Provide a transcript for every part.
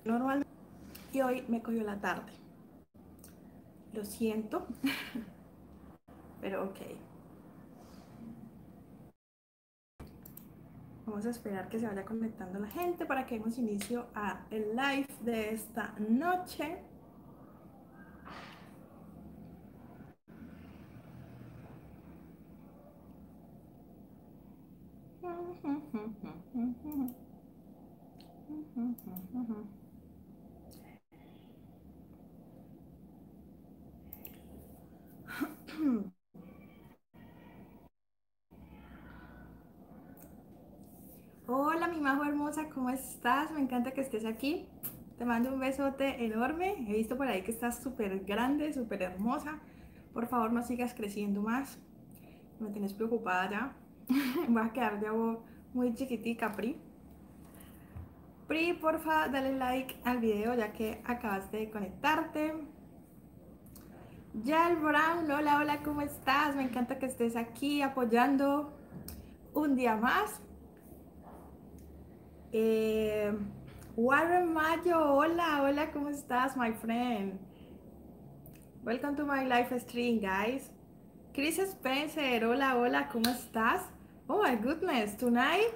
normalmente y hoy me cogió la tarde. Lo siento, pero ok. Vamos a esperar que se vaya conectando la gente para que demos inicio a el live de esta noche. Hola, mi majo hermosa, ¿cómo estás? Me encanta que estés aquí. Te mando un besote enorme. He visto por ahí que estás súper grande, súper hermosa. Por favor, no sigas creciendo más. Me tienes preocupada ya. Voy a quedar ya muy chiquitica, Pri. Pri, porfa, dale like al video ya que acabas de conectarte. Yal Brown, hola, hola, ¿cómo estás? Me encanta que estés aquí apoyando un día más. Warren Mayo, hola, hola, ¿cómo estás, my friend? Welcome to my live stream, guys. Chris Spencer, hola, hola, ¿cómo estás? Oh my goodness, tonight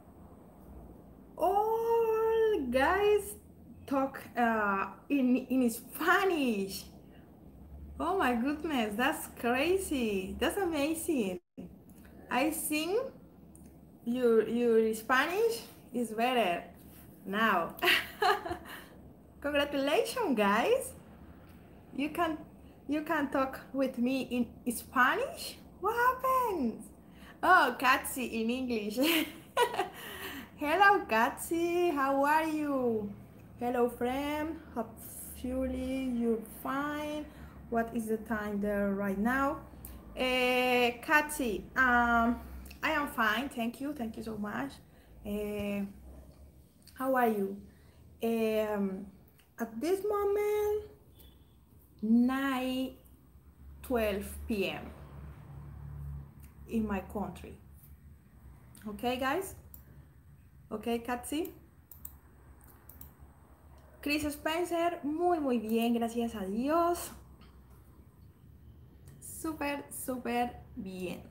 all guys talk in Spanish. Oh my goodness, that's crazy. That's amazing. I think your Spanish is better now. Congratulations, guys. You can you can talk with me in Spanish? What happens? Oh, Katsi in English. Hello, Katsi. How are you? Hello, friend. Hopefully you're fine. What is the time there right now? Katsi, I am fine. Thank you. Thank you so much. How are you? At this moment, 9:12 p.m. in my country. Okay, guys? Okay, Katsi? Chris Spencer, muy bien, gracias a Dios. Súper bien.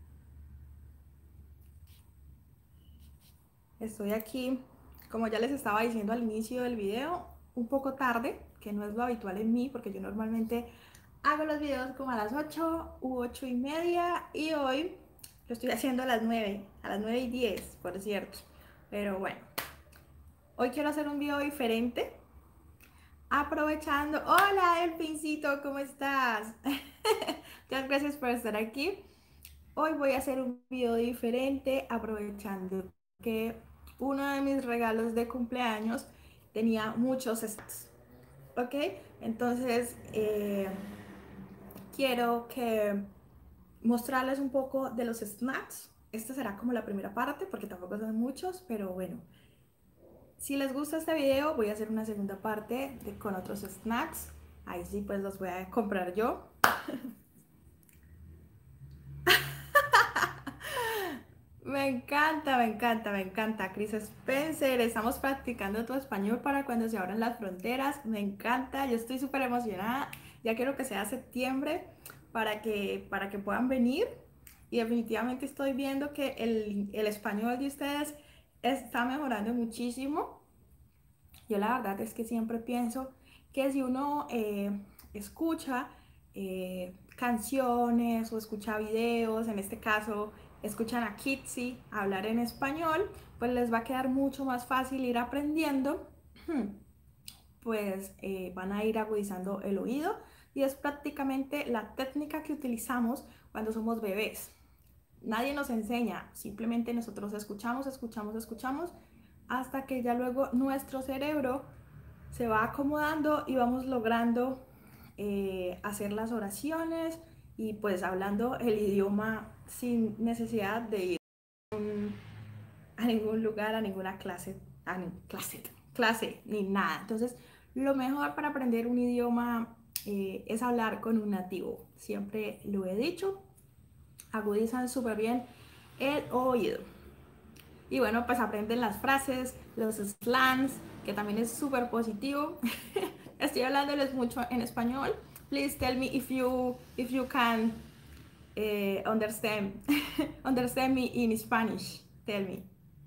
Estoy aquí, como ya les estaba diciendo al inicio del video, un poco tarde, que no es lo habitual en mí, porque yo normalmente hago los videos como a las 8 u 8:30 y hoy lo estoy haciendo a las 9:10, por cierto. Pero bueno, hoy quiero hacer un video diferente, aprovechando. Hola, Elfincito, ¿cómo estás? Muchas gracias por estar aquí. Hoy voy a hacer un video diferente, aprovechando que uno de mis regalos de cumpleaños tenía muchos snacks. ¿Ok? Entonces, quiero que mostrarles un poco de los snacks. Esta será como la primera parte, porque tampoco son muchos, pero bueno. Si les gusta este video, voy a hacer una segunda parte con otros snacks. Ahí sí, pues los voy a comprar yo. Me encanta, Chris Spencer. Estamos practicando tu español para cuando se abran las fronteras. Me encanta, yo estoy súper emocionada. Ya quiero que sea septiembre para que puedan venir. Y definitivamente estoy viendo que el español de ustedes está mejorando muchísimo. Yo la verdad es que siempre pienso que si uno escucha canciones o escucha videos, en este caso escuchan a Kitsi hablar en español, pues les va a quedar mucho más fácil ir aprendiendo, pues van a ir agudizando el oído y es prácticamente la técnica que utilizamos cuando somos bebés. Nadie nos enseña, simplemente nosotros escuchamos hasta que ya luego nuestro cerebro se va acomodando y vamos logrando hacer las oraciones y pues hablando el idioma sin necesidad de ir a ningún lugar, a ninguna clase ni nada. Entonces, lo mejor para aprender un idioma es hablar con un nativo. Siempre lo he dicho, agudizan súper bien el oído. Y bueno, pues aprenden las frases, los slangs, que también es súper positivo. Estoy hablándoles mucho en español. Please tell me if you can understand understand me in Spanish. Tell me.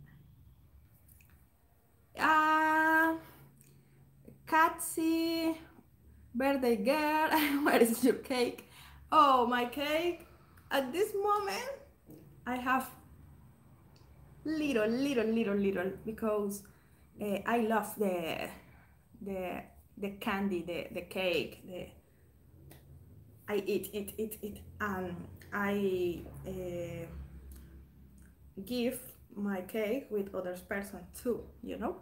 Katsy, birthday girl, where is your cake? Oh, my cake. At this moment, I have little because I love the the candy, the cake. I eat, and I give my cake with other person too, you know.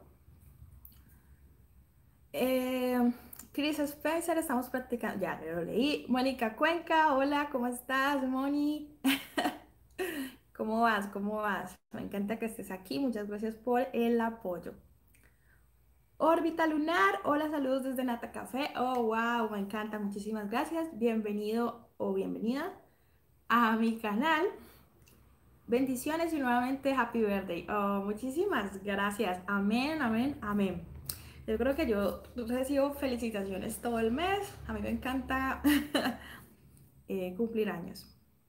Chris Spencer, estamos practicando, ya lo leí. Mónica Cuenca, hola, ¿cómo estás, Moni? ¿Cómo vas? ¿Cómo vas? Me encanta que estés aquí, muchas gracias por el apoyo. Órbita Lunar, hola, saludos desde Nata Café. Oh, wow, me encanta, muchísimas gracias. Bienvenido o bienvenida a mi canal. Bendiciones y nuevamente Happy Birthday. Oh, muchísimas gracias. Amén, amén, amén. Yo creo que yo recibo felicitaciones todo el mes. A mí me encanta cumplir años.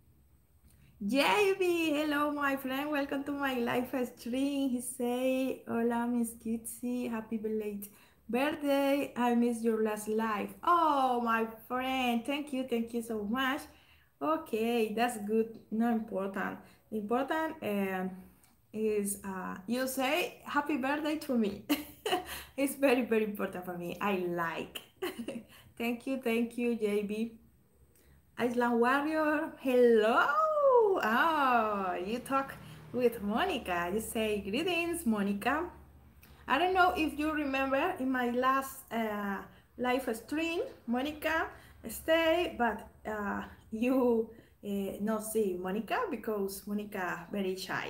JB, hello my friend, welcome to my live stream. He say, hola Miss Kitsy, happy belated birthday. I missed your last live. Oh my friend, thank you so much. Okay, that's good, not important. Important is you say happy birthday to me. It's very important for me. I like. Thank you, JB. Island Warrior, hello. Oh, you talk with Monica. You say greetings, Monica. I don't know if you remember in my last live stream, Monica stay, but you not see Monica because Monica very shy.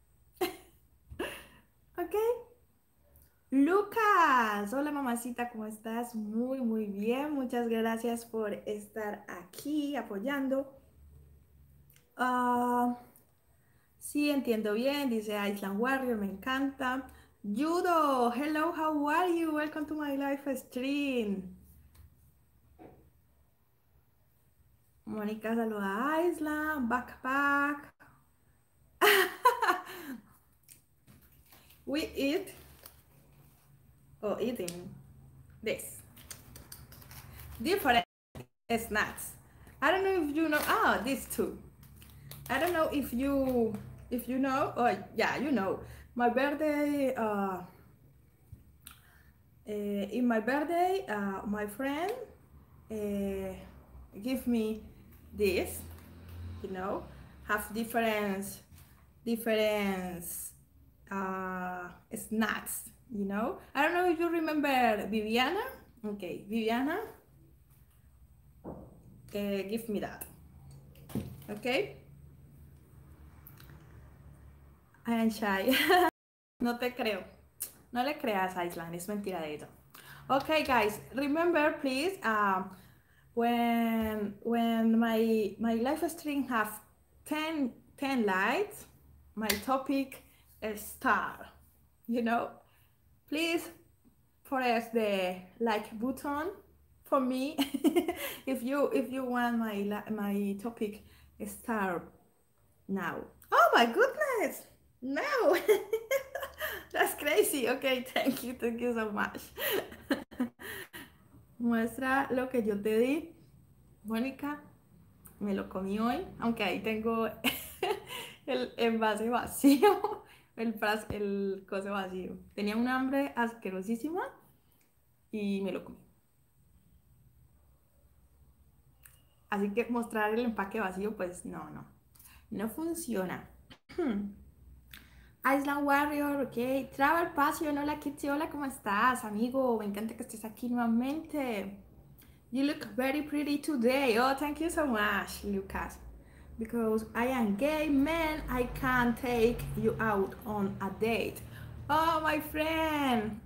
Okay. Lucas, hola mamacita, ¿cómo estás? Muy bien, muchas gracias por estar aquí apoyando. Sí, entiendo bien, dice Island Warrior, me encanta. Judo, hello, how are you? Welcome to my live stream. Mónica saluda a Island, backpack. We eat, or eating, this. Different snacks. I don't know if you know, these two. I don't know if you know, oh yeah, you know, my birthday, in my birthday, my friend give me this, you know, have different snacks, you know. I don't know if you remember Viviana. Okay, Viviana, give me that. Okay. I am shy. No te creo. No le creas, Island. Es mentira de eso. Okay, guys. Remember, please, when my live stream have 10 likes, my topic is star. You know, please press the like button for me if you want my topic star now. Oh my goodness! No, that's crazy. Okay, thank you so much. Muestra lo que yo te di, Mónica. Me lo comí hoy, aunque ahí tengo el envase vacío, el coso vacío. Tenía un hambre asquerosísima y me lo comí. Así que mostrar el empaque vacío, pues no funciona. Island Warrior, ok. Travel Passion, hola Kitty, hola, ¿cómo estás, amigo? Me encanta que estés aquí nuevamente. You look very pretty today. Oh, thank you so much, Lucas. Because I am gay man, I can't take you out on a date. Oh, my friend.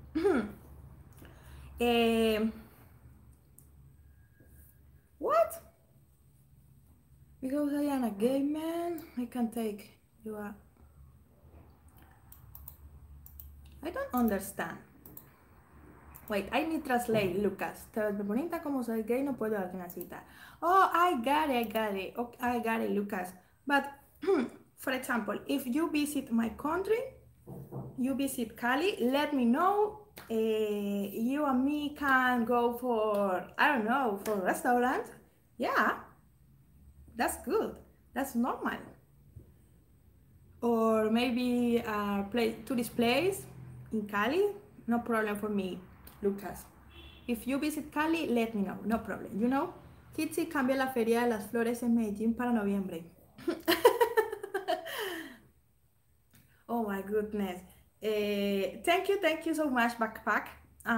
What? Because I am a gay man, I can't take you out. I don't understand. Wait, I need translate, Lucas. Te ves bonita como soy gay, no puedo darte una cita. Oh, I got it, I got it. Okay, I got it, Lucas. But, for example, if you visit my country, you visit Cali, let me know. You and me can go for, I don't know, for a restaurant. Yeah, that's good. That's normal. Or maybe to this place in Cali, no problem for me, Lucas. If you visit Cali, let me know, no problem, you know. Kitsi cambia la Feria de las Flores en Medellín para noviembre. Oh my goodness. Thank you so much, Backpack.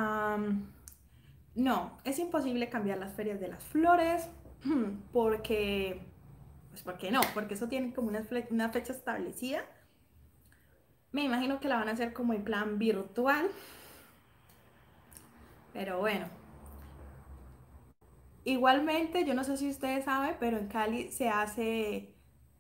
No, es imposible cambiar las ferias de las flores porque, pues porque no, porque eso tiene como una fecha establecida. Me imagino que la van a hacer como en plan virtual, pero bueno. Igualmente, yo no sé si ustedes saben, pero en Cali se hace,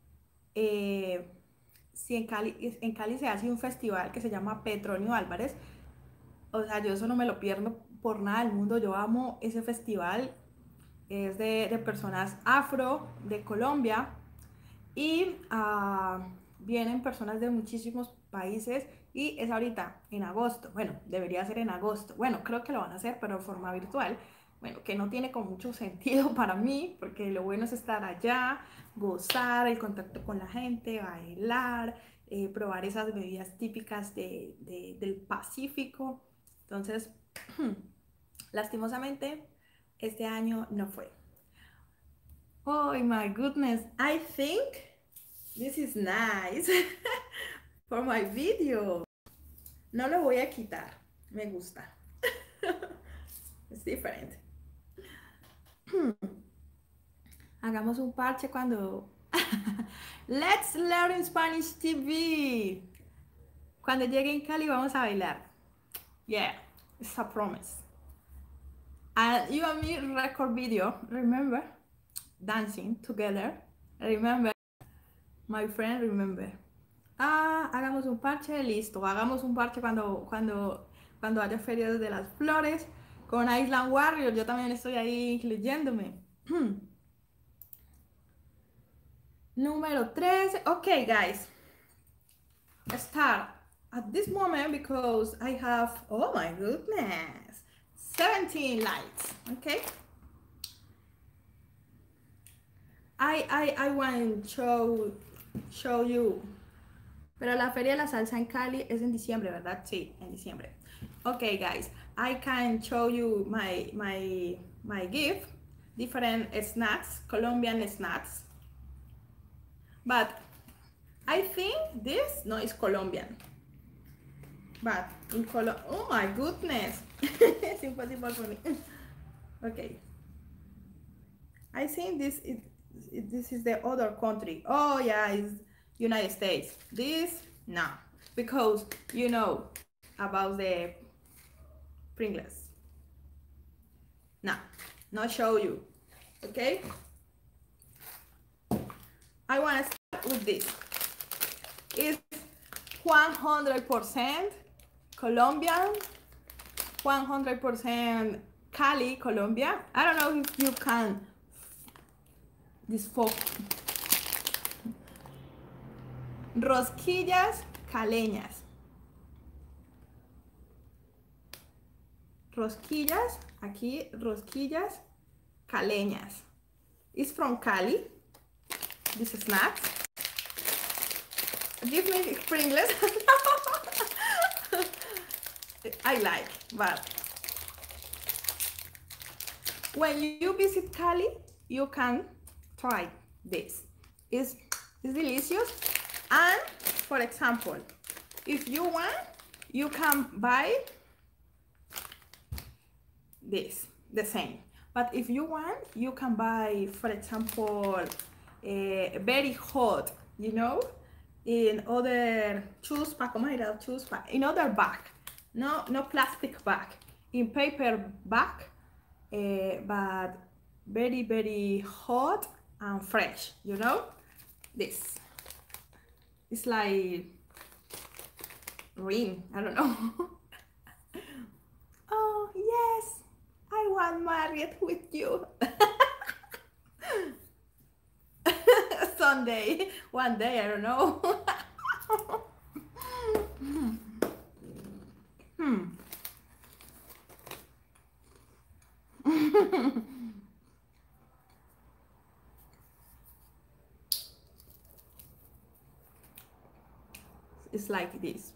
si en Cali se hace un festival que se llama Petronio Álvarez. O sea, yo eso no me lo pierdo por nada del mundo. Yo amo ese festival. Es de personas afro de Colombia y vienen personas de muchísimos países y es ahorita en agosto. Bueno, debería ser en agosto. Bueno, creo que lo van a hacer, pero de forma virtual. Bueno, que no tiene con mucho sentido para mí, porque lo bueno es estar allá, gozar el contacto con la gente, bailar, probar esas bebidas típicas del Pacífico. Entonces, lastimosamente, este año no fue. Oh my goodness, I think this is nice for my video. No lo voy a quitar, me gusta. Es diferente. Hagamos un parche cuando... Let's learn Spanish TV. Cuando llegue en Cali vamos a bailar. Yeah, it's a promise. And you and me record video, remember? Dancing together. Remember? My friend, remember. Hagamos un parche, listo. Hagamos un parche cuando haya ferias de las flores. Con Island Warrior, yo también estoy ahí incluyéndome. Número 13. Okay, guys. Start at this moment because I have, oh my goodness, 17 likes. Okay. I want to show you. Pero la Feria de la Salsa en Cali es en diciembre, ¿verdad? Sí, en diciembre. Okay, guys, I can show you my gift, different snacks, Colombian snacks. But I think this no is Colombian. But in oh my goodness, it's impossible for me. Okay, I think this is the other country. Oh yeah, it's United States. This no, because you know about the Pringles. No, not show you. Okay. I want to start with this. It's 100% Colombian, 100% Cali, Colombia. I don't know if you can this folk. Rosquillas caleñas. Rosquillas, aquí rosquillas caleñas. It's from Cali. This snacks. Give me Pringles. I like, but when you visit Cali, you can try this. It's delicious. And for example, if you want, you can buy this, the same. But if you want, you can buy, for example, very hot, you know, in other chuspa, ¿cómo era? Chuspa, in other bag, no plastic bag, in paper bag, but very, very hot and fresh, you know, this. It's like green, I don't know. Oh, married with you. Someday, one day, I don't know. It's like this.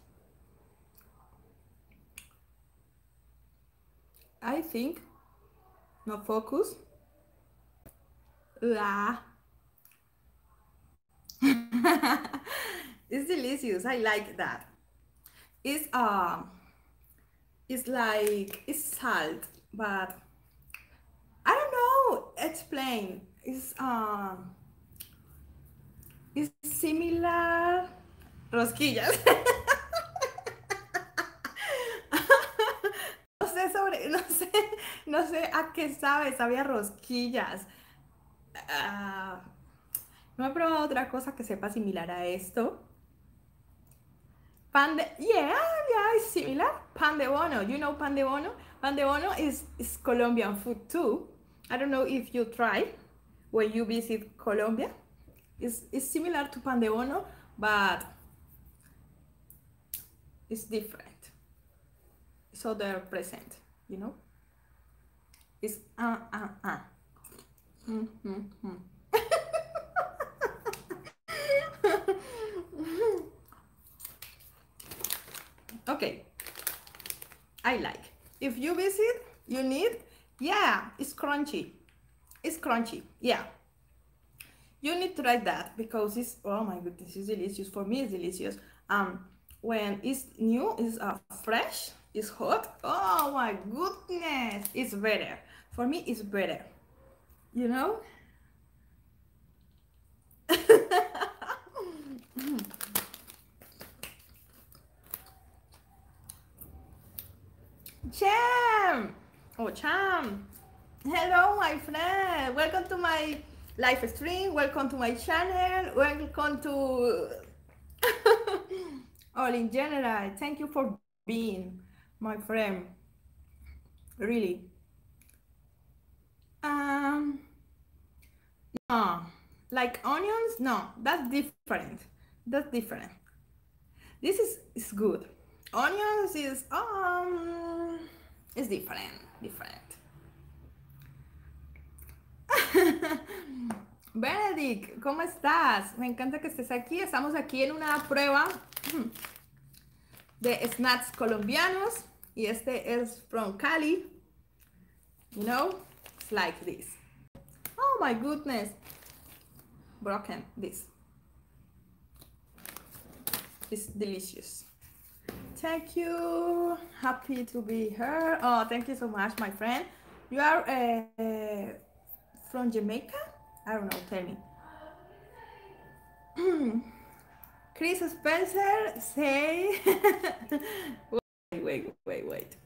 I think, no focus. Ah. It's delicious. I like that. It's like it's salt, but I don't know. Explain. It's similar. Rosquillas. No sé sobre, no sé a qué sabe, sabía rosquillas. Ah, no he probado otra cosa que sepa similar a esto. Pan de, yeah, it's similar. Pan de bono, you know pan de bono? Pan de bono is Colombian food too. I don't know if you try when you visit Colombia. It's similar to pan de bono, but it's different. So they're present, you know? It's Mm-hmm. Okay, I like. If you visit, you need, yeah, it's crunchy. It's crunchy, yeah. You need to try that because it's, oh my goodness, it's delicious. For me, it's delicious. When it's new, it's fresh, it's hot. Oh my goodness, it's better. For me, it's better. You know? Cham! Oh, Cham! Hello, my friend. Welcome to my live stream. Welcome to my channel. Welcome to all in general. Thank you for being my friend. Really. No, like onions? No, that's different. That's different. This is good. Onions is different. Benedict, ¿cómo estás? Me encanta que estés aquí. Estamos aquí en una prueba de snacks colombianos y este es from Cali. You know, it's like this. Oh my goodness. Broken this. It's delicious. Thank you. Happy to be here. Oh, thank you so much, my friend. You are from Jamaica? I don't know, tell me. Chris Spencer, say. Wait.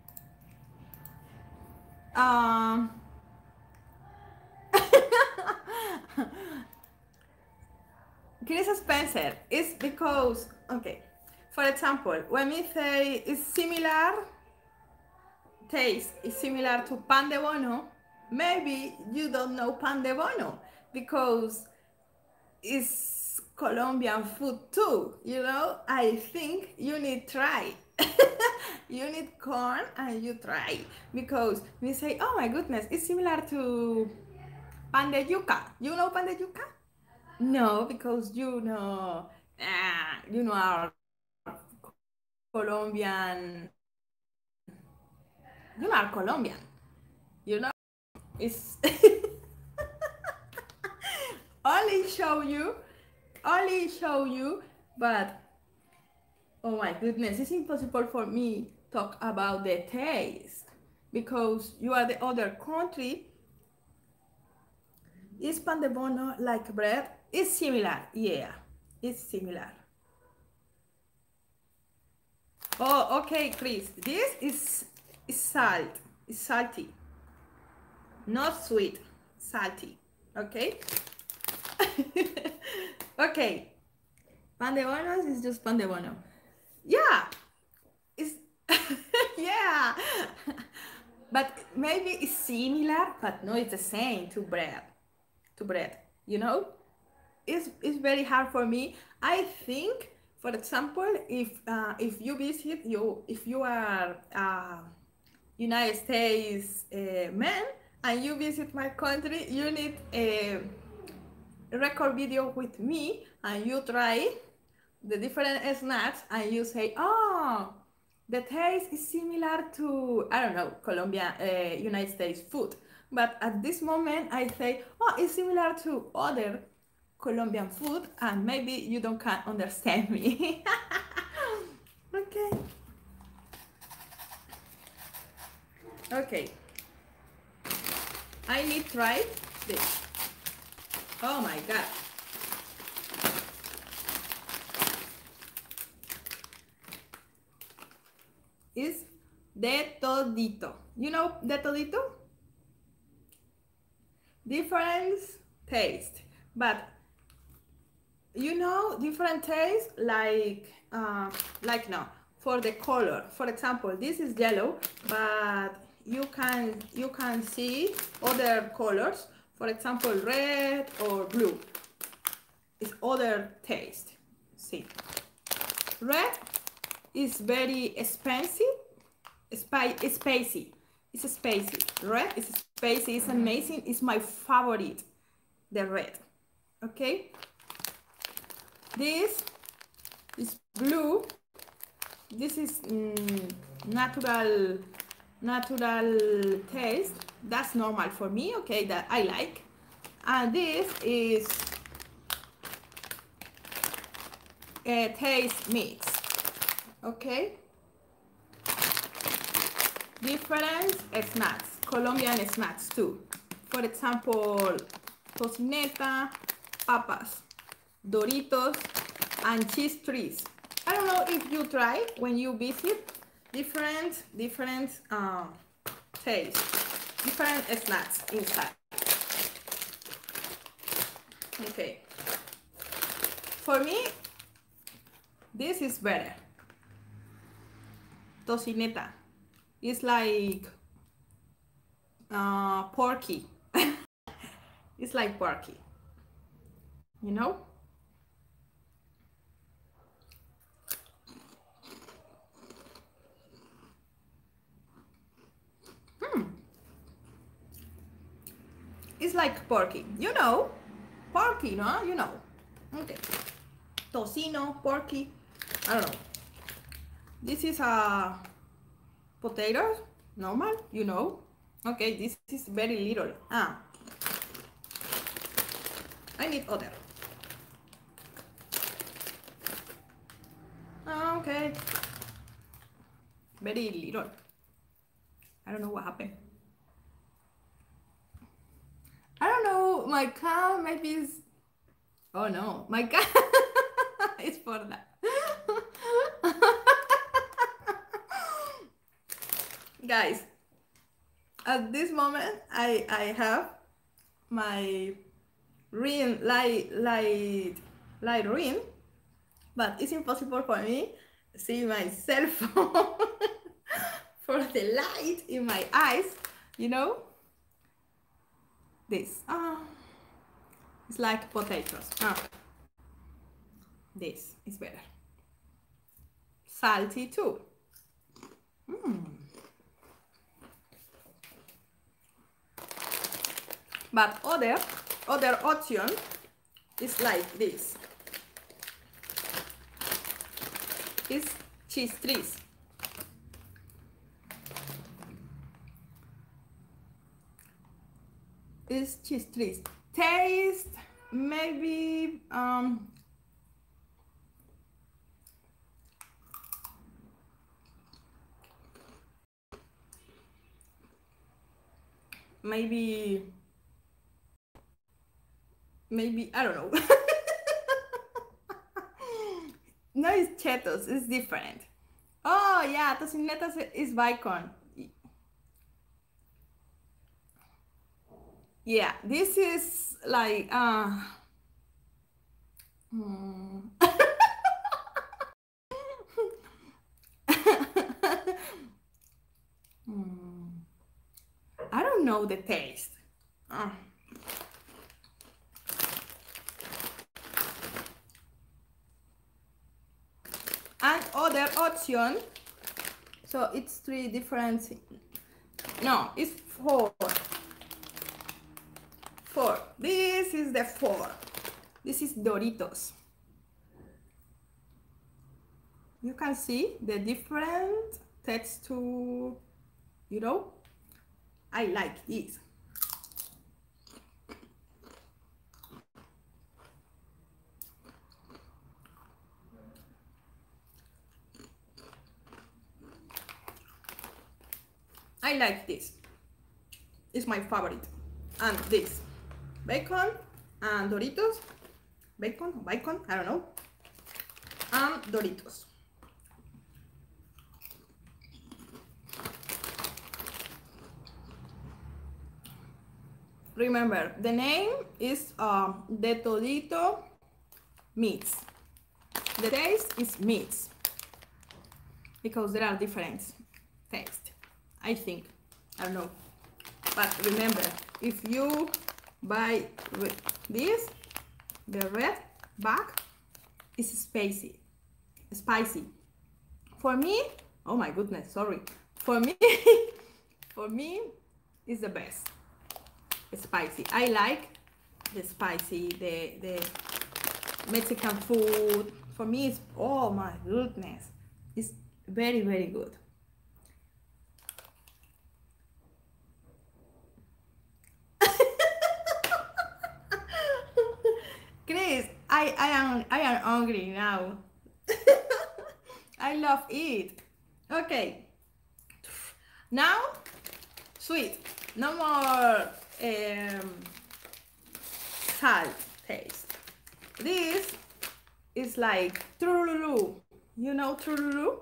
Chris Spencer is because, okay, for example, when we say it's similar, taste is similar to pan de bono, maybe you don't know pan de bono because it's Colombian food too, you know? I think you need try. You need corn and you try because we say, oh my goodness, it's similar to pan de yuca. You know pan de yuca? No, because you know our Colombian. You are Colombian. You know, it's only show you, but oh my goodness, it's impossible for me talk about the taste because you are the other country. Is pan de bono like bread? It's similar, yeah, it's similar. Oh, okay, Chris, this is salt, it's salty, not sweet, salty, okay? Okay, pan de bono is just pan de bono. Yeah, it's, yeah. but maybe it's similar, but no, it's the same to bread. To bread, you know? It's very hard for me. I think, for example, if you visit you if you are United States man and you visit my country, you need a record video with me and you try the different snacks and you say, oh, the taste is similar to, I don't know, Colombia, United States food. But at this moment, I say, oh, it's similar to other Colombian food, and maybe you don't can understand me. Okay. Okay. I need try this. Oh my god. Is de todito. You know de todito? Different taste, but you know different taste like no for the color. For example, this is yellow, but you can see other colors. For example, red or blue. It's other taste. See, red is very expensive, spicy. It's spicy. Red is spicy. It's amazing. It's my favorite. The red. Okay. This is blue. This is natural taste. That's normal for me. Okay, that I like. And this is a taste mix. Okay. Different snacks, Colombian snacks too. For example, tocineta, papas, Doritos, and cheese trees. I don't know if you try when you visit different taste, different snacks inside. Okay. For me, this is better. Tocineta. It's like porky. It's like porky. You know? It's like porky. You know? Porky, no? You know. Okay. Tocino, porky. I don't know. This is a potatoes, normal, you know. Okay, this is very little. I need other. Okay. Very little. I don't know what happened. I don't know, my cat maybe is... Oh no, my cat is for that. Guys, at this moment I have my ring light ring, but it's impossible for me to see my cell phone for the light in my eyes, you know. This it's like potatoes. This is better. Salty too. But other option is like this. It's cheese trees. It's cheese trees. Taste maybe maybe I don't know. No, it's Cheetos. It's different. Oh yeah, tocineta is bacon. Yeah, this is like know the taste. Uh. And other option, so it's three different, no, it's four. This is the four. This is Doritos. You can see the different texture, you know. I like this. I like this. It's my favorite. And this bacon and Doritos. Bacon, I don't know. And Doritos. Remember, the name is De Todito Meats. The taste is meats because there are different tastes, I think. I don't know. But remember, if you buy this, the red bag is spicy. For me, oh my goodness, sorry. For me, for me, it's the best. Spicy. I like the spicy, the Mexican food. For me, it's, oh my goodness, it's very, very good. Chris, I am hungry now. I love it. Okay. Now, sweet. No more salt taste. This is like Trululu. You know Trululu?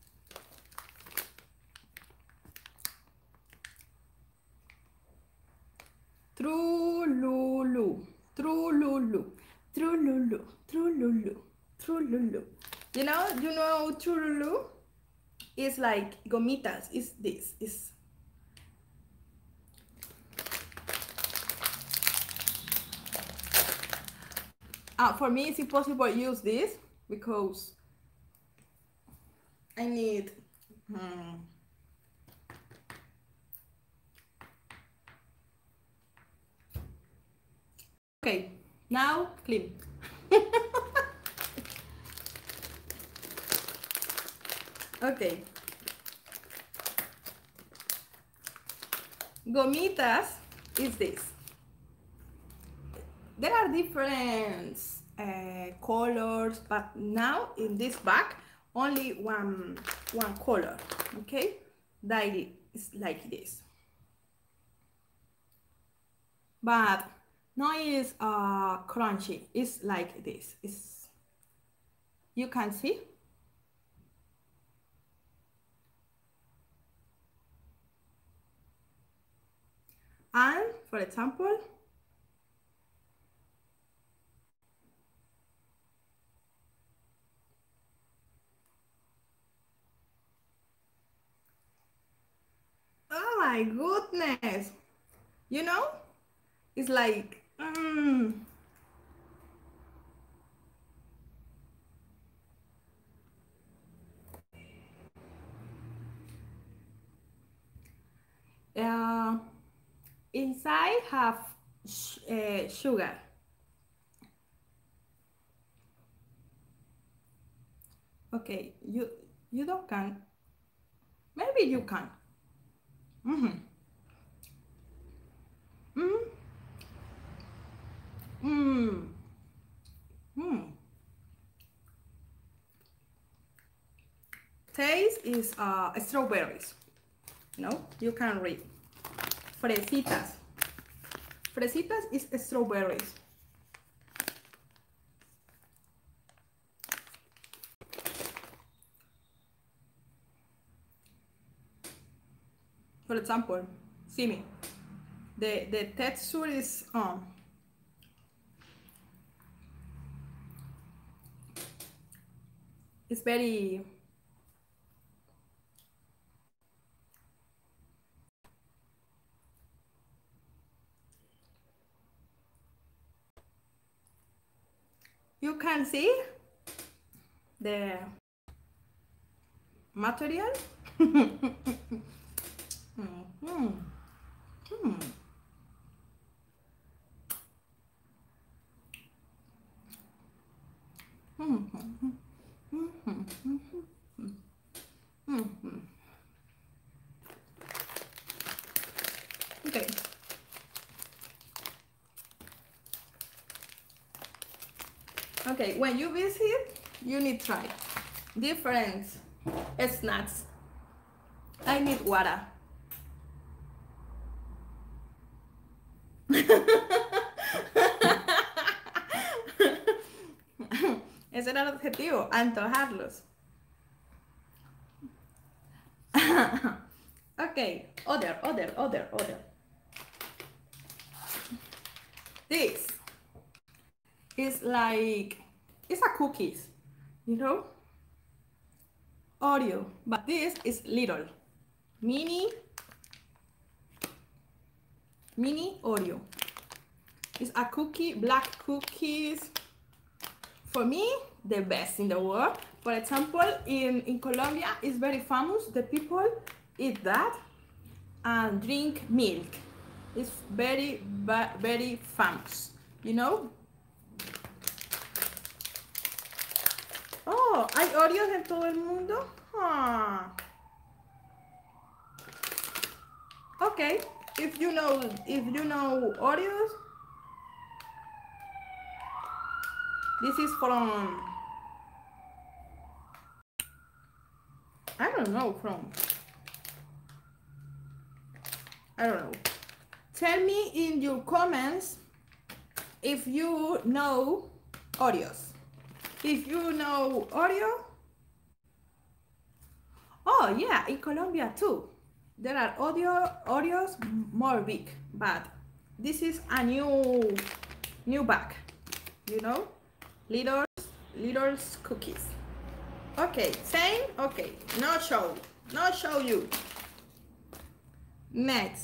Trululu. Trululu. Trululu. Trululu. Trululu. You know Trululu? It's like gomitas. It's this. It's for me, it's impossible to use this because I need okay, now clean. Okay. Gomitas is this. There are different colors, but now in this bag, only one color, okay? That is like this. But now it's crunchy. It's like this. You can see. And for example, oh my goodness, you know, it's like inside have sugar. Okay, you don't can. Maybe you can. Mm-hmm. Mm. Mm. Mm. Taste is strawberries. No, you can read. Fresitas. Fresitas is strawberries. For example, see me. The texture is it's very You can see the material. Mhm. Hmm. Mhm. Mhm. Mhm. Okay. Okay, when you visit, you need try different snacks. I need water. Ese era el objetivo, antojarlos. Okay, other. This is like, it's a cookies, you know? Oreo, but this is little. Mini Oreo. It's a cookie, black cookies. For me, the best in the world. For example, in Colombia, it's very famous. The people eat that and drink milk. It's very, very famous. You know? Oh, ¿hay Oreos en todo el mundo? Ah. Okay. If you know Oreos, this is from, I don't know, I don't know. Tell me in your comments if you know Oreos. If you know Oreo. Oh yeah, in Colombia too. There are Oreos more big, but this is a new bag. You know? Little cookies. Okay, same. Okay, no show you. Next.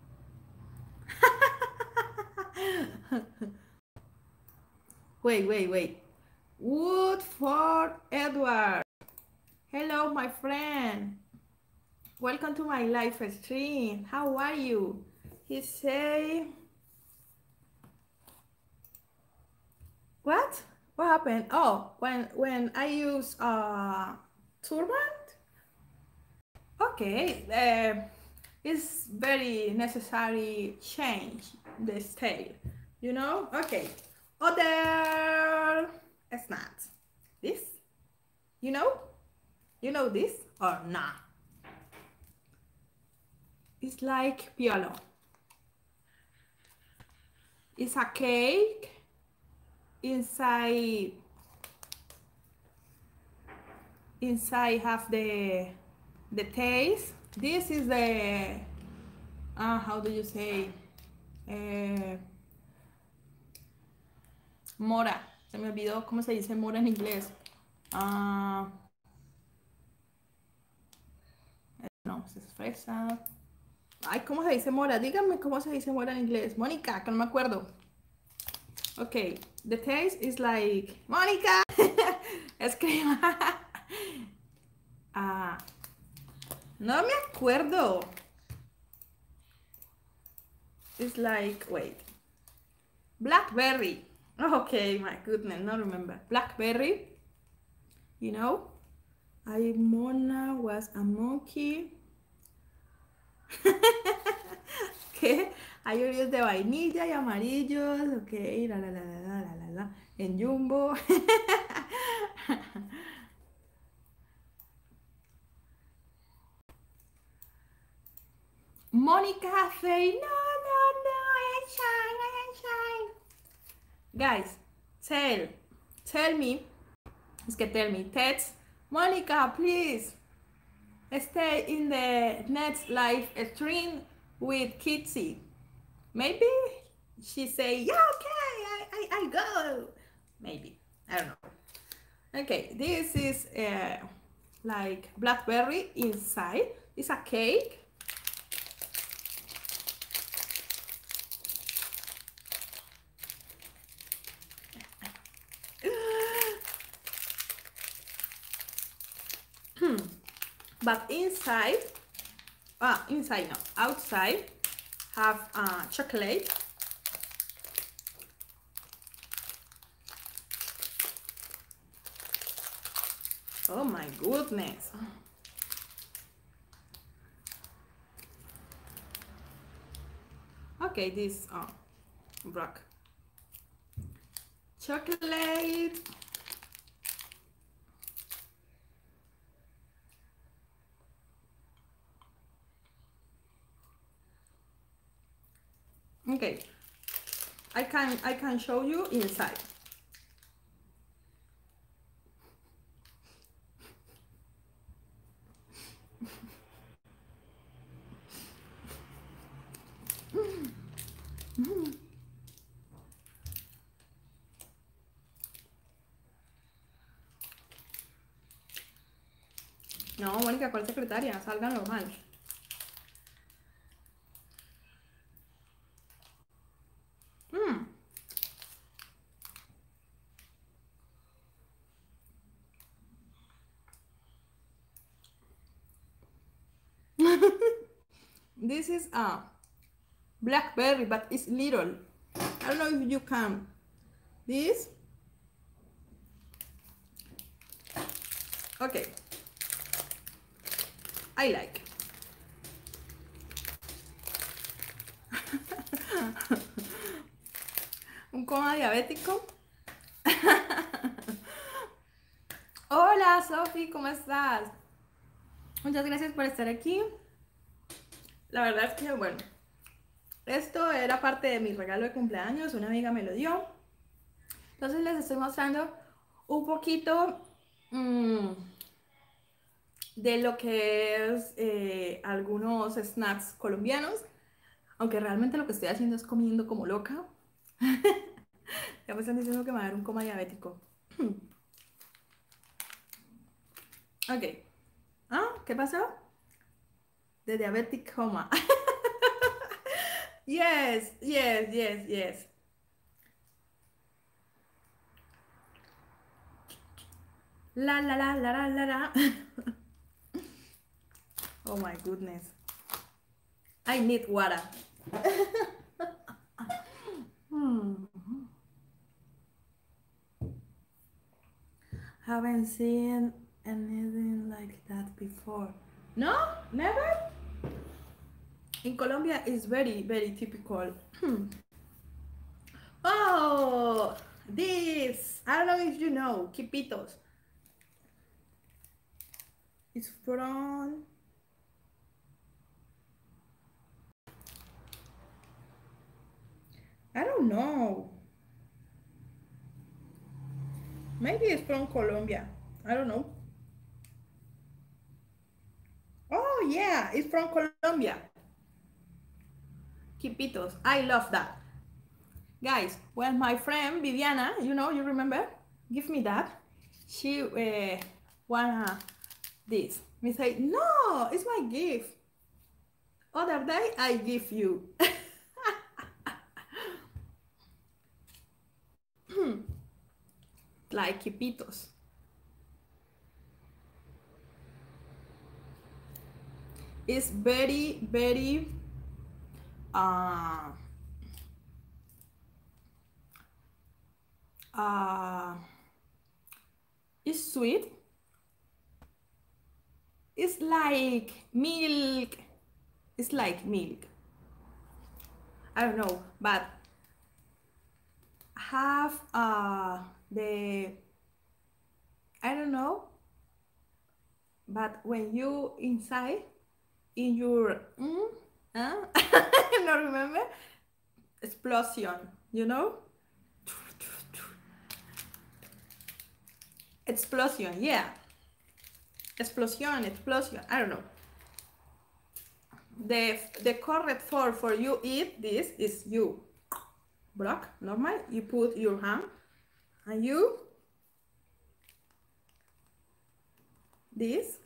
Wait. Wood for Edward. Hello, my friend. Welcome to my live stream. How are you? He say, what? What happened? Oh, when I use turband. Okay, it's very necessary change the style. You know? Okay. Other snacks. This? You know? You know this or not? It's like piolo. It's a cake inside have the taste. This is the how do you say mora. Se me olvidó cómo se dice mora en inglés. No, es fresa. Ay, ¿cómo se dice mora? Díganme cómo se dice mora en inglés. Mónica, que no me acuerdo. Okay, the taste is like, Mónica. Escriba. No me acuerdo. It's like, wait. Blackberry. Okay, my goodness, no remember. Blackberry. You know? Mona was a monkey. ¿Qué? Hay Oreos de vainilla y amarillos. Ok, la. En Jumbo. Mónica say, no, I shine. Guys, tell me, text, Mónica, please, stay in the next live stream with Kitsy. Maybe she say, yeah, okay, I go. Maybe, I don't know. Okay, this is like blackberry inside. It's a cake. but inside inside no, outside have chocolate. Oh my goodness. Okay, this rock chocolate. Okay, I can show you inside. No, Mónica, ¿cuál secretaria? Salga normal. This is a blackberry, but it's little. I don't know if you can. This. Okay. I like. Un coma diabético. Hola, Sofi, ¿cómo estás? Muchas gracias por estar aquí. La verdad es que, bueno, esto era parte de mi regalo de cumpleaños, una amiga me lo dio. Entonces les estoy mostrando un poquito de lo que es algunos snacks colombianos, aunque realmente lo que estoy haciendo es comiendo como loca. Ya me están diciendo que me va a dar un coma diabético. Ok. Ah, ¿qué pasó? The diabetic coma. Yes, yes, yes, yes. La la la la la la la. Oh my goodness. I need water. Haven't seen anything like that before. No? Never? In Colombia it's very, very typical. Oh, this. I don't know if you know, Quipitos. It's from... I don't know. Maybe it's from Colombia. I don't know. Oh, yeah, it's from Colombia. Quipitos. I love that. Guys, well, my friend Viviana, you remember? Give me that. She wanna this. Me say, no, it's my gift. Other day, I give you. Like Quipitos. It's very, very it's sweet. It's like milk. It's like milk. I don't know, but have the, I don't know, but when you inside in your I don't remember, explosion, explosion, yeah, explosion, I don't know. The correct form for you eat this is you block normal. You put your hand and you this.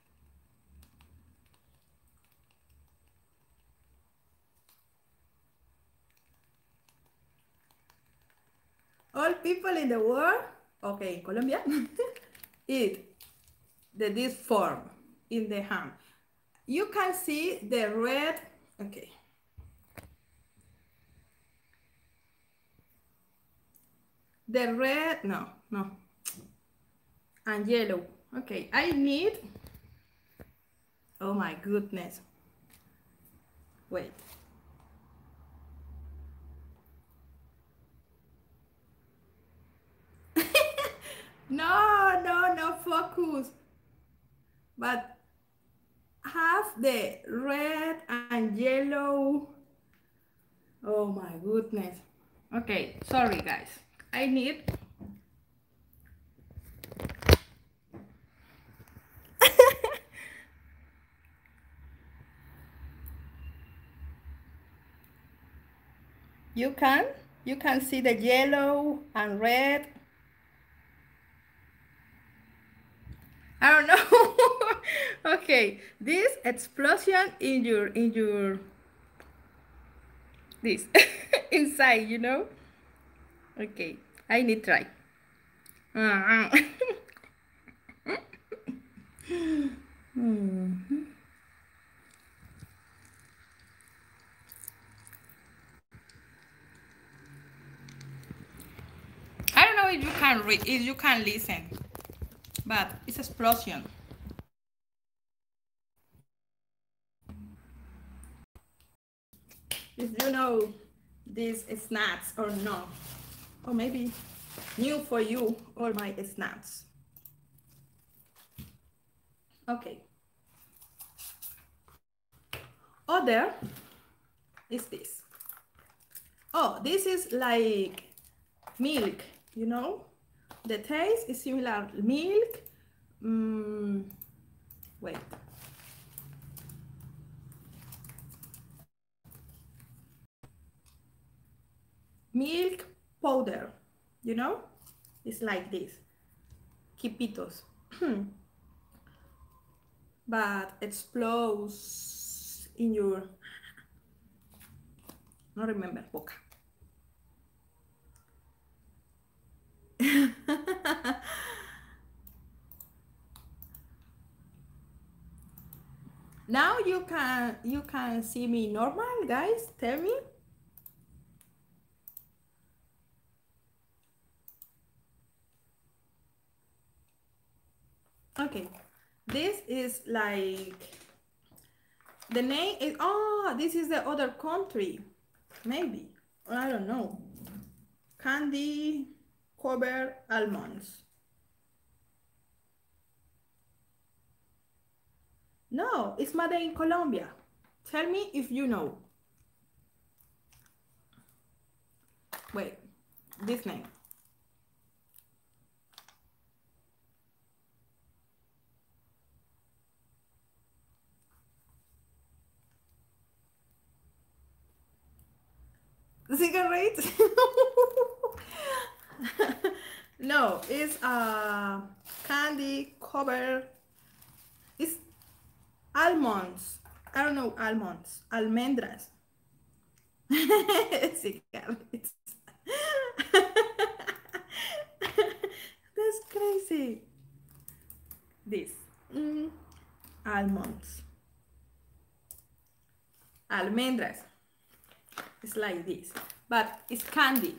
All people in the world, okay, Colombia, eat this form. in the hand. You can see the red, okay. The red, no, and yellow. Okay, I need, oh my goodness. Wait. No, focus. But have the red and yellow. Oh my goodness. Okay, sorry guys. I need you can see the yellow and red. I don't know. Okay, this explosion in your this inside, you know. Okay, I need try. I don't know if you can read, if you can listen, but it's explosion. If you know these snacks or not, or maybe new for you, all my snacks. Okay. Other is this. Oh, this is like milk, you know? The taste is similar milk. Wait. Milk powder, you know? It's like this. Quipitos. But explodes in your, no remember, boca. Now you can see me normal, guys. Tell me. Okay, this is like the name is, oh, this is the other country, maybe, I don't know. Candy covered almonds. No, it's made in Colombia. Tell me if you know. Wait, this name. Cigarettes? No, it's candy covered. It's almonds. I don't know, almonds. Almendras. Cigarettes. That's crazy. This. Almonds. Almendras. It's like this, but it's candy.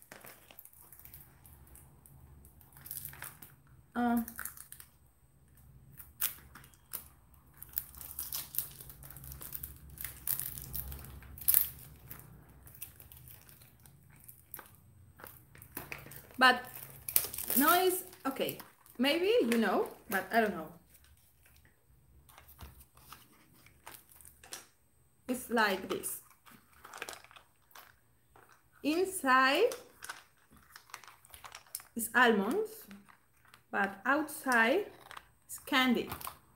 But no, it's okay. Maybe you know, but I don't know. It's like this. Inside is almonds, but outside is candy.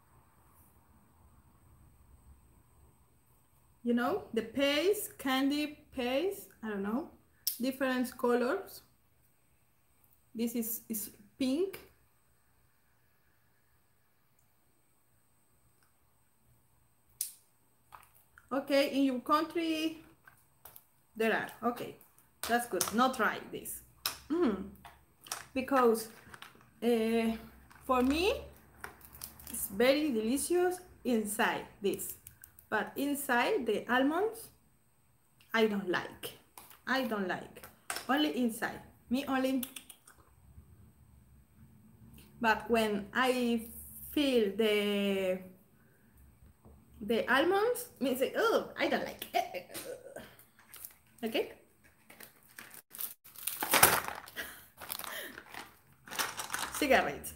You know, the paste, candy paste, I don't know, different colors. This is pink. Okay, in your country, there are, okay, that's good. Not try this. Because for me, it's It's very delicious inside this, but inside the almonds, I don't like. I don't like. Only inside. Me only. But when I feel the almonds, me say, oh, I don't like it. Okay. Cigarettes.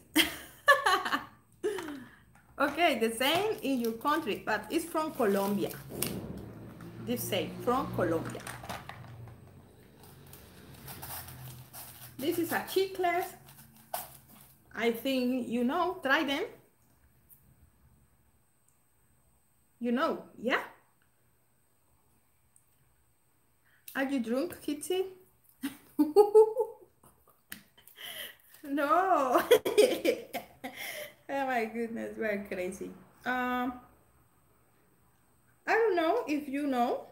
Okay, the same in your country, but it's from Colombia. The same from Colombia. This is a chicles. I think you know. Try them. You know, yeah. Are you drunk, Kitty? No. Oh my goodness, we're crazy. I don't know if you know.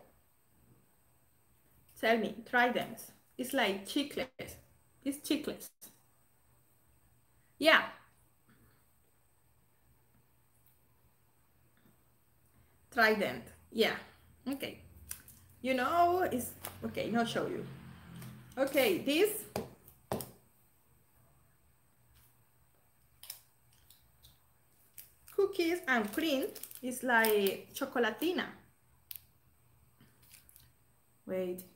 Tell me, try them. It's like chicles. It's chicles. Yeah. Try them. Yeah. Okay. You know, it's okay. Not show you. Okay, this cookies and cream is like chocolatina. Wait.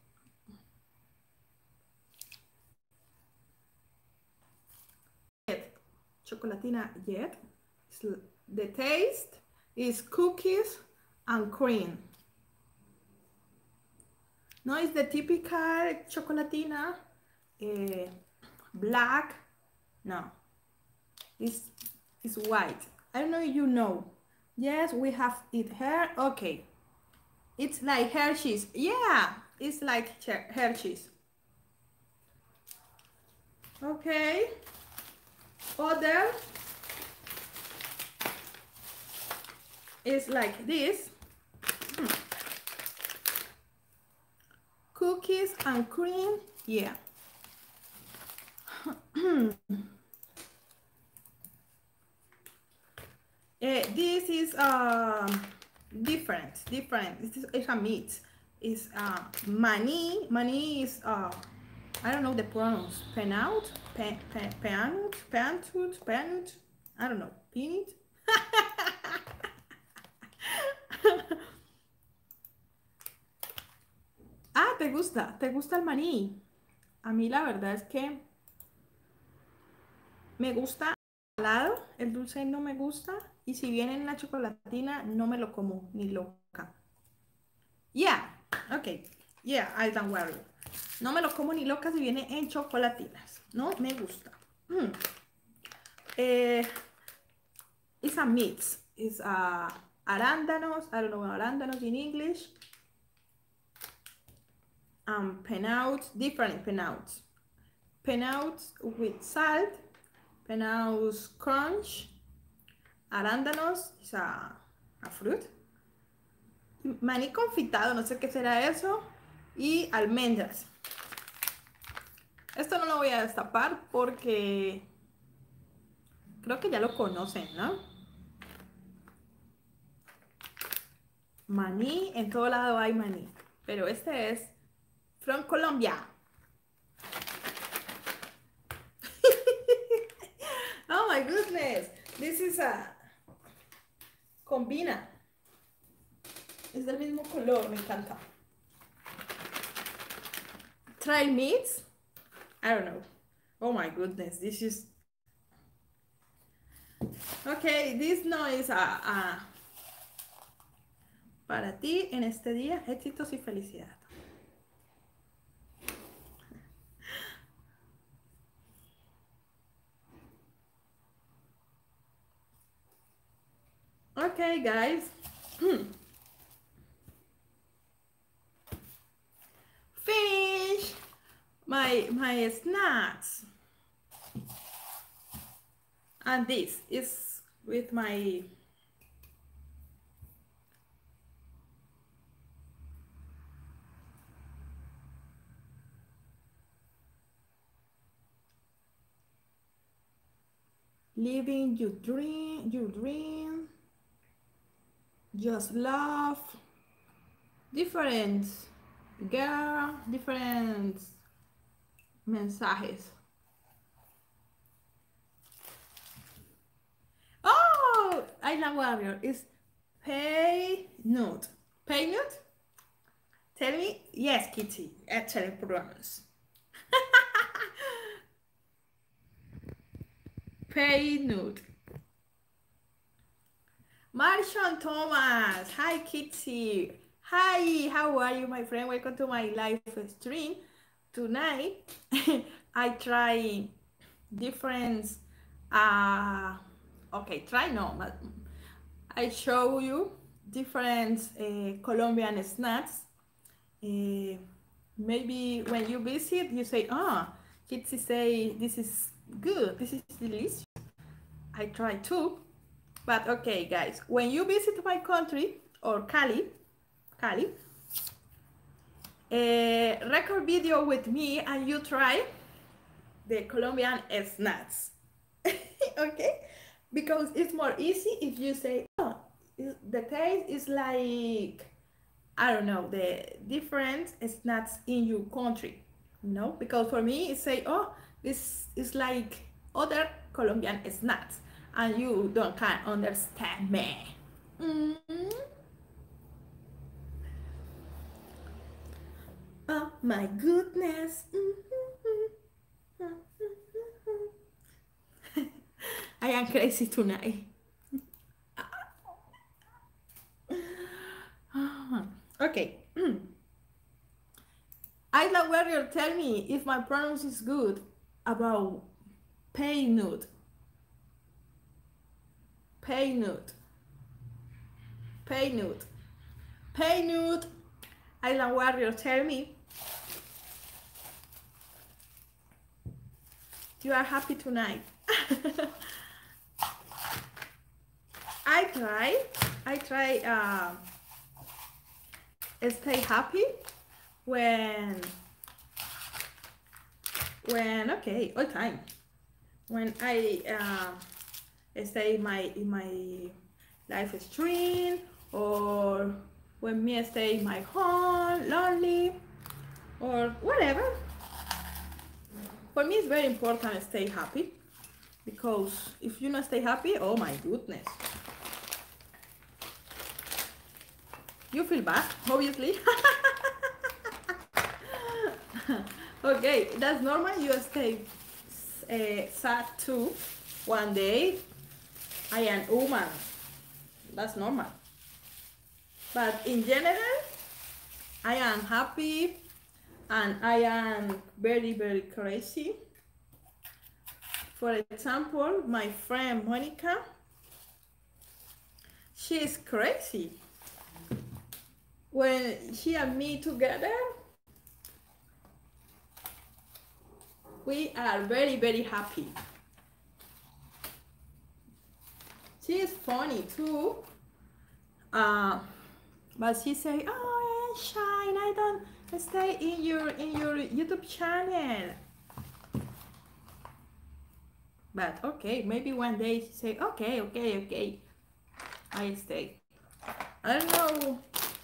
Chocolatina yet. The taste is cookies and cream. No, it's the typical chocolatina, black. No, it's white. I don't know if you know. Yes, we have it here. Okay, it's like Hershey's. Yeah, it's like Hershey's. Okay. Other is like this. Cookies and cream. Yeah. This is different. It's a meat. It's mani is I don't know the pronounce. Peanut, peanut. I don't know. Peanut. Ah, te gusta el maní. A mí la verdad es que me gusta salado, el dulce no me gusta y si viene en la chocolatina no me lo como ni loca. Yeah, ok, yeah, I don't worry. No me lo como ni loca si viene en chocolatinas, no me gusta. It's a mix, it's arándanos, I don't know arándanos in English. Peanuts, different peanuts. Peanuts with salt, peanuts crunch, arándanos, is a fruit. Maní confitado, no sé qué será eso. Y almendras. Esto no lo voy a destapar porque creo que ya lo conocen, ¿no? Maní, en todo lado hay maní. Pero este es from Colombia. Oh my goodness. This is a... Combina. Es del mismo color, me encanta. Trail mix. I don't know. Oh my goodness, this is... Okay, this no is para ti en este día, éxitos y felicidad. Okay, guys. Finish my snacks. And this is with my living your dream, just love, different girl, different mensajes. Oh, Island Warrior is pay nude. Pay nude? Tell me, yes, Kitty. Excellent pronounce. Pay nude. Marshall Thomas. Hi, Kitty. Hi, how are you, my friend? Welcome to my live stream. Tonight, I try different. Okay, try no, but I show you different Colombian snacks. Maybe when you visit, you say, "Ah, kids say this is good, this is delicious." I try too, but okay, guys, when you visit my country or Cali, record video with me and you try the Colombian snacks. Okay, because it's more easy if you say, "Oh, the taste is like." I don't know, the different snacks in your country, you know? Because for me, it's say, oh, this is like other Colombian snacks, and you don't can understand me. Mm-hmm. Oh my goodness. Mm-hmm. I am crazy tonight. Okay. Island Warrior, tell me if my pronounce is good about pay nude. Pay nude. Pay nude. Pay nude. Island Warrior, tell me you are happy tonight. I try stay happy when okay, all time when I stay in my live stream, or when me stay in my home lonely, or whatever. For me, it's very important to stay happy, because if you not stay happy, oh my goodness, you feel bad, obviously. Okay, that's normal. You stay sad too. One day, I am woman. That's normal. But in general, I am happy, and I am very, very crazy. For example, my friend Monica, she is crazy. When she and me together, we are very, very happy. She is funny too, but she say, "Oh, Shine, I don't stay in your YouTube channel." But okay, maybe one day she say, "Okay, I stay." I don't know.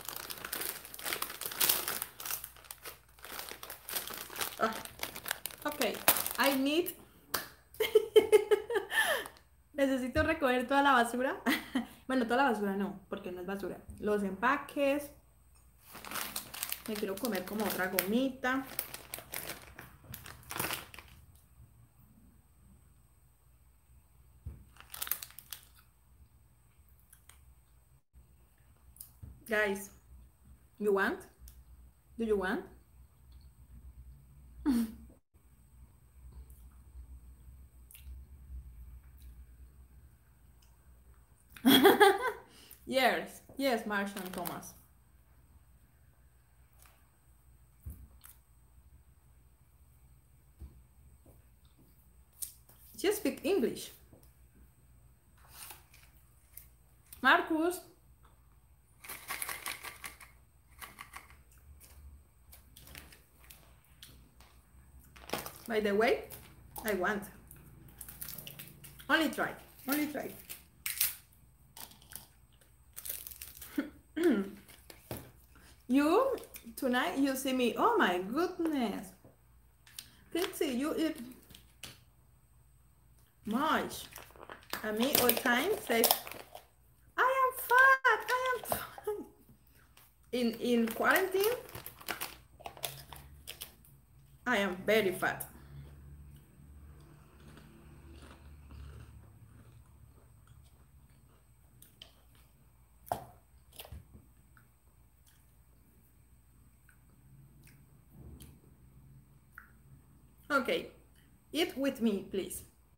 Ok, I need. Necesito recoger toda la basura. Bueno, toda la basura no, porque no es basura. Los empaques. Me quiero comer como otra gomita. Guys, you want? Do you want? Yes, Marshall and Thomas. Just speak English. Marcus. By the way, I want. Only try, only try. You, tonight, you see me, oh my goodness. Kitsy, you eat much. And me all time says, I am fat, I am fat. In quarantine, I am very fat. Okay, eat with me, please.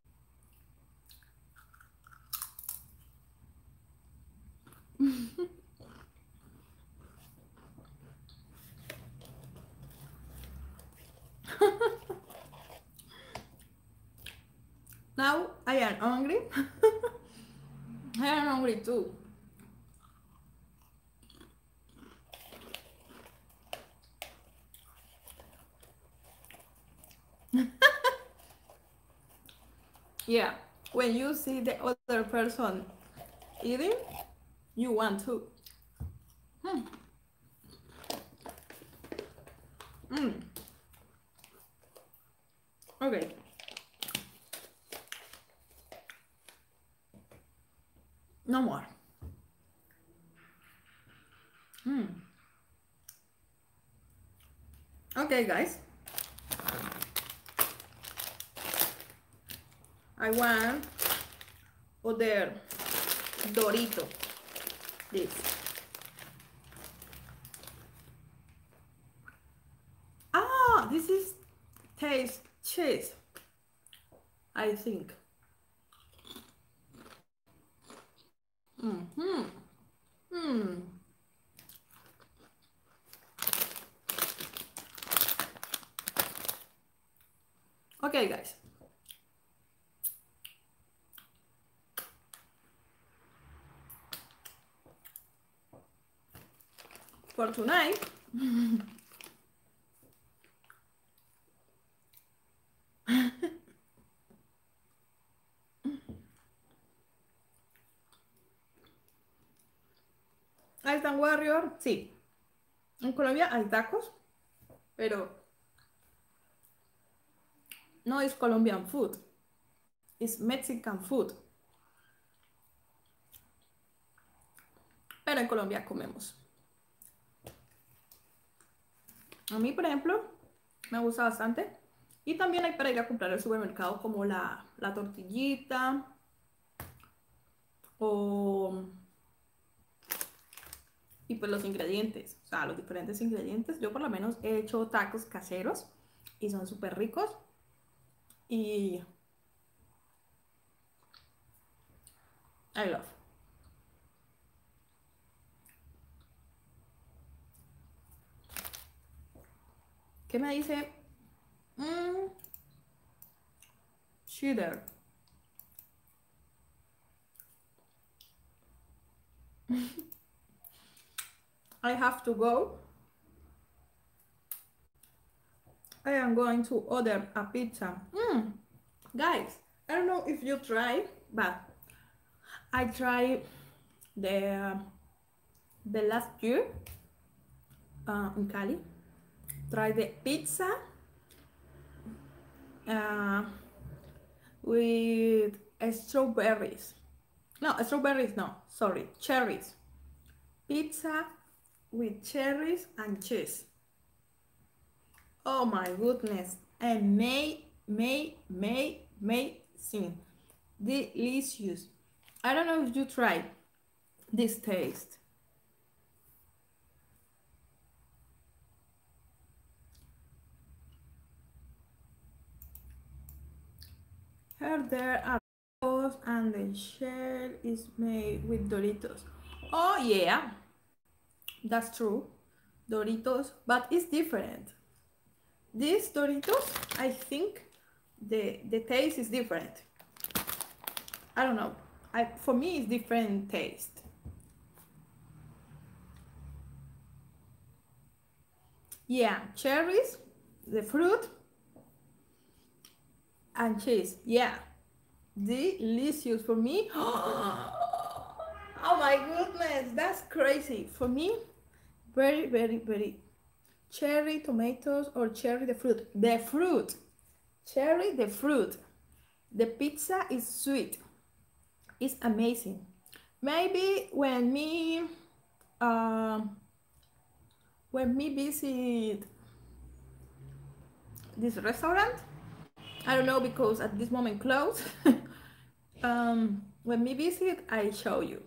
Now I am hungry. I am hungry too. Yeah, when you see the other person eating, you want to. Mm. Mm. Okay. No more. Mm. Okay, guys. I want other Dorito. This. Ah, this is taste cheese. I think. Mm-hmm. Mm. Okay, guys. For tonight, Altan Warrior, sí. En Colombia hay tacos, pero no es Colombian food. It's Mexican food. Pero en Colombia comemos. A mí, por ejemplo, me gusta bastante. Y también hay para ir a comprar al supermercado como la tortillita o... Y pues los ingredientes, o sea, los diferentes ingredientes. Yo por lo menos he hecho tacos caseros y son súper ricos. Y I love. ¿Qué me dice? Cheddar. I have to go. I am going to order a pizza. Guys, I don't know if you try, but I tried the last year in Cali. Try the pizza with strawberries. No, strawberries, no, sorry, cherries. Pizza with cherries and cheese. Oh my goodness, amazing, delicious. I don't know if you tried this taste. Here there are Doritos and the shell is made with Doritos. Oh yeah, that's true. Doritos, but it's different. These Doritos, I think the taste is different. I don't know. For me, it's different taste. Yeah, cherries, the fruit, and cheese. Yeah, delicious for me. Oh my goodness, that's crazy. For me, very, very, very. Cherry tomatoes or cherry the fruit. The fruit. Cherry the fruit. The pizza is sweet. It's amazing. Maybe when me visit this restaurant, I don't know because at this moment closed. When me visit, I show you.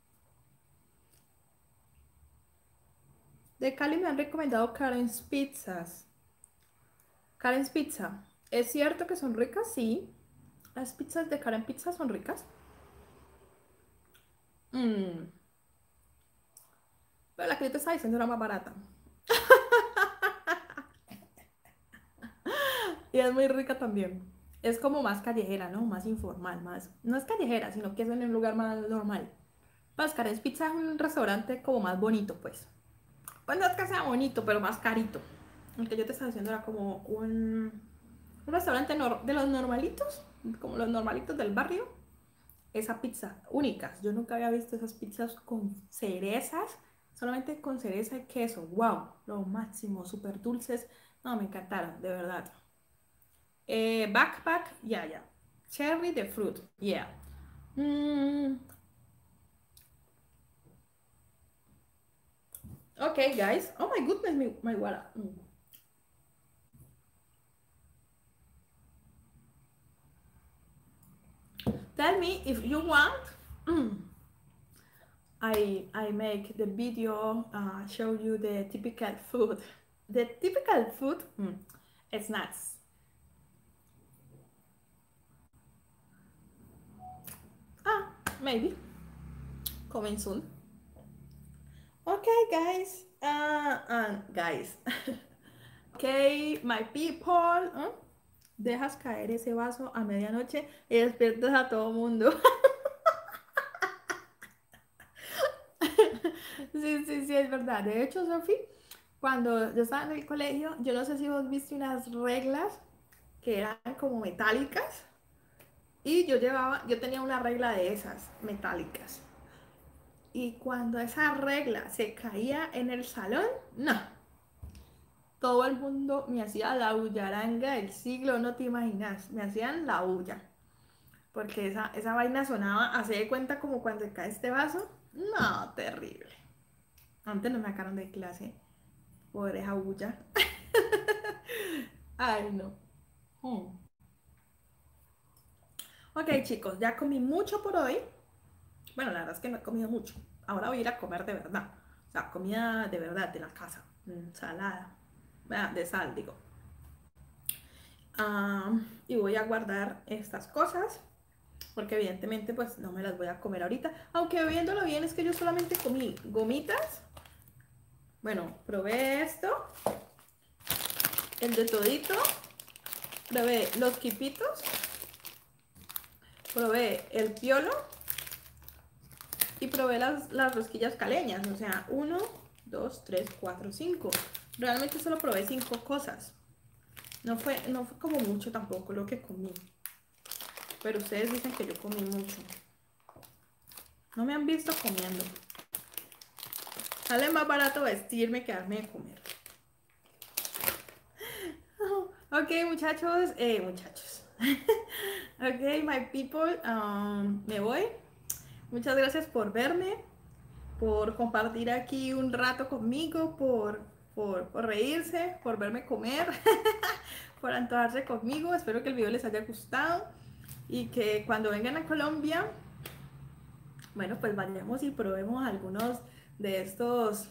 De Cali me han recomendado Karen's Pizzas. Karen's Pizza. ¿Es cierto que son ricas? Sí. Las pizzas de Karen Pizza son ricas. Pero la que yo te estaba diciendo era más barata. Y es muy rica también. Es como más callejera, ¿no? Más informal, más... No es callejera, sino que es en un lugar más normal. Pues Karen's Pizza es un restaurante como más bonito, pues. Pues no es que sea bonito, pero más carito. El que yo te estaba diciendo era como un restaurante de los normalitos, como los normalitos del barrio. Esa pizza, únicas. Yo nunca había visto esas pizzas con cerezas, solamente con cereza y queso. ¡Wow! Lo máximo, súper dulces. No, me encantaron, de verdad. Backpack, yeah, yeah. Cherry the fruit, yeah. Okay, guys. Oh my goodness, my water. Tell me if you want. I make the video show you the typical food. The typical food snacks. Maybe coming soon. Okay, guys. And guys. Okay, my people. Dejas caer ese vaso a medianoche y despiertas a todo mundo. Sí, sí, sí, es verdad. De hecho, Sofi, cuando yo estaba en el colegio, yo no sé si vos viste unas reglas que eran como metálicas y yo tenía una regla de esas metálicas. Y cuando esa regla se caía en el salón, no. Todo el mundo me hacía la bullaranga del siglo, no te imaginas. Me hacían la bulla. Porque esa vaina sonaba, hace de cuenta como cuando cae este vaso. No, terrible. Antes no me sacaron de clase por esa bulla. Ay, no. Ok, chicos, ya comí mucho por hoy. Bueno, la verdad es que no he comido mucho. Ahora voy a ir a comer de verdad. O sea, comida de verdad de la casa. Salada. De sal, digo. Y voy a guardar estas cosas. Porque evidentemente pues no me las voy a comer ahorita. Aunque viéndolo bien es que yo solamente comí gomitas. Bueno, probé esto. El de todito. Probé los quipitos. Probé el piolo. Y probé las rosquillas caleñas. O sea, 1, 2, 3, 4, 5. Realmente solo probé 5 cosas. No fue como mucho tampoco lo que comí. Pero ustedes dicen que yo comí mucho. No me han visto comiendo. Sale más barato vestirme que darme de comer. Ok, muchachos. Ok, my people. Me voy. Muchas gracias por verme, por compartir aquí un rato conmigo, por reírse, por verme comer, por antojarse conmigo. Espero que el video les haya gustado y que cuando vengan a Colombia, bueno, pues vayamos y probemos algunos de estos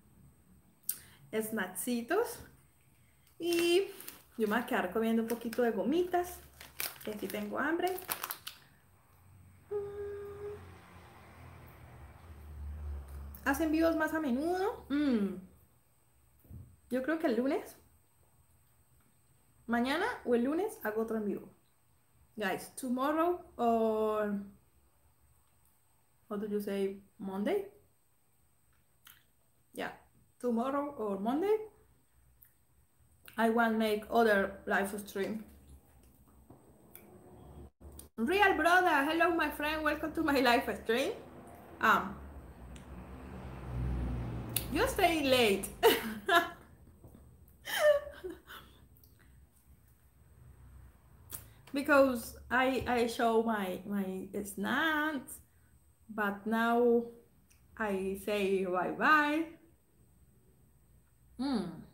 snacksitos. Y yo me voy a quedar comiendo un poquito de gomitas, que si tengo hambre. ¿Hacen vivos más a menudo? Yo creo que el lunes, mañana o el lunes hago otro en vivo. Guys, tomorrow or how do you say Monday? Yeah, tomorrow or Monday I want to make other live stream. Real brother, hello my friend, welcome to my live stream. Um, you stay late. Because I show my snacks, but now I say bye bye. Mm.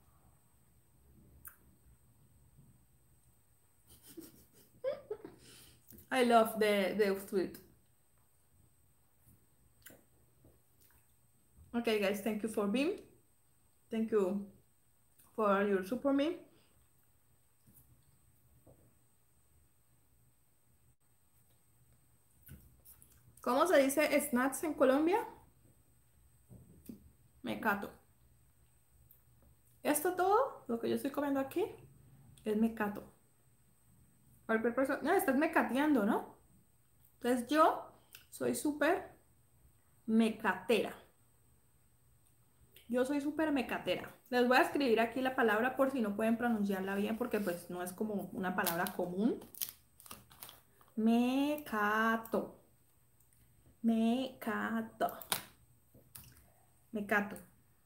I love the fruit. Okay, guys, thank you for being. Thank you for your support me. ¿Cómo se dice snacks en Colombia? Mecato. Esto todo, lo que yo estoy comiendo aquí, es mecato. Cualquier persona, no, estás mecateando, ¿no? Entonces yo soy súper mecatera. Yo soy súper mecatera. Les voy a escribir aquí la palabra por si no pueden pronunciarla bien, porque pues no es como una palabra común. Mecato. Mecato. Mecato.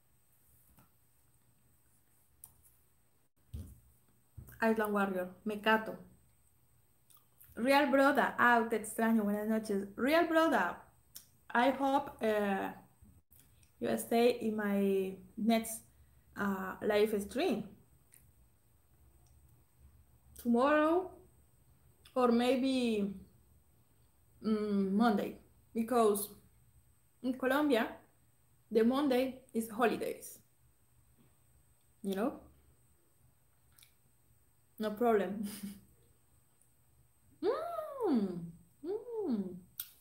Island Warrior. Mecato. Real brother. Ah, te extraño. Buenas noches. Real brother. I hope you stay in my next live stream tomorrow or maybe Monday, because in Colombia the Monday is holidays, you know. No problem. mm, mm.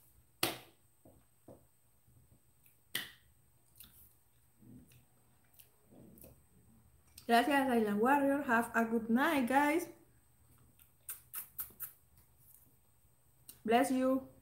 Gracias, Island Warrior. Have a good night, guys. Bless you.